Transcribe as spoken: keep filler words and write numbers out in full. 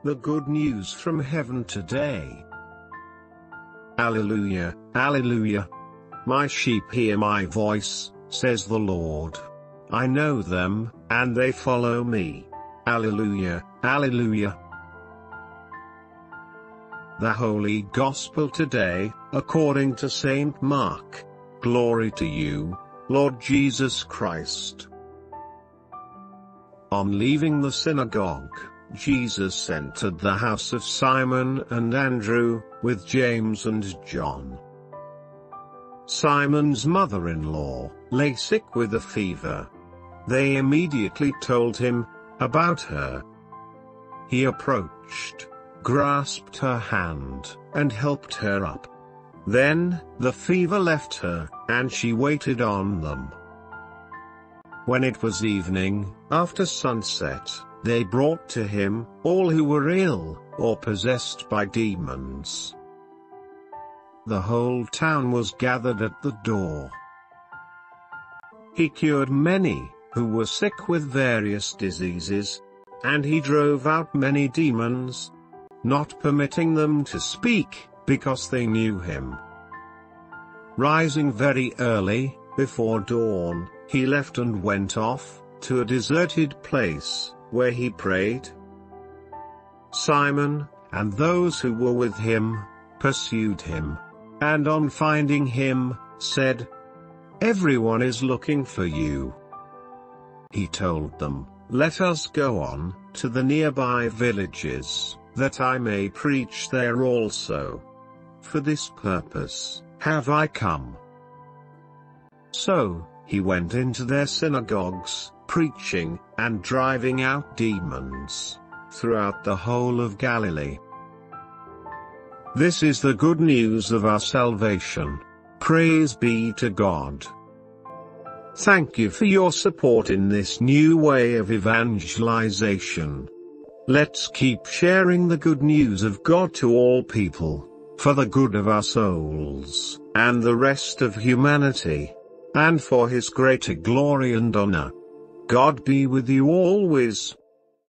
The good news from heaven today. Alleluia, alleluia. My sheep hear my voice, says the Lord. I know them, and they follow me. Alleluia, alleluia. The Holy Gospel today, according to Saint Mark. Glory to you, Lord Jesus Christ. On leaving the synagogue, Jesus entered the house of Simon and Andrew, with James and John. Simon's mother-in-law lay sick with a fever. They immediately told him about her. He approached, grasped her hand, and helped her up. Then, the fever left her, and she waited on them. When it was evening, after sunset, they brought to him all who were ill, or possessed by demons. The whole town was gathered at the door. He cured many who were sick with various diseases, and he drove out many demons, not permitting them to speak, because they knew him. Rising very early, before dawn, he left and went off to a deserted place, where he prayed. Simon, and those who were with him, pursued him, and on finding him, said, "Everyone is looking for you." He told them, "Let us go on to the nearby villages, that I may preach there also. For this purpose have I come." So, he went into their synagogues, preaching, and driving out demons, throughout the whole of Galilee. This is the good news of our salvation. Praise be to God. Thank you for your support in this new way of evangelization. Let's keep sharing the good news of God to all people, for the good of our souls, and the rest of humanity, and for His greater glory and honor. God be with you always.